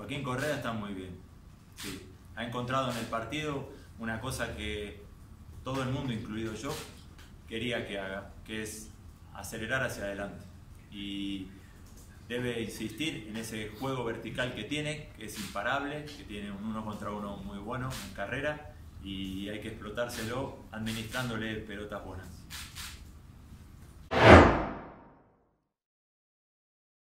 Joaquín Correa está muy bien. Sí. Ha encontrado en el partido una cosa que todo el mundo, incluido yo, quería que haga, que es acelerar hacia adelante. Y debe insistir en ese juego vertical que tiene, que es imparable, que tiene un 1 contra 1 muy bueno en carrera, y hay que explotárselo administrándole pelotas buenas.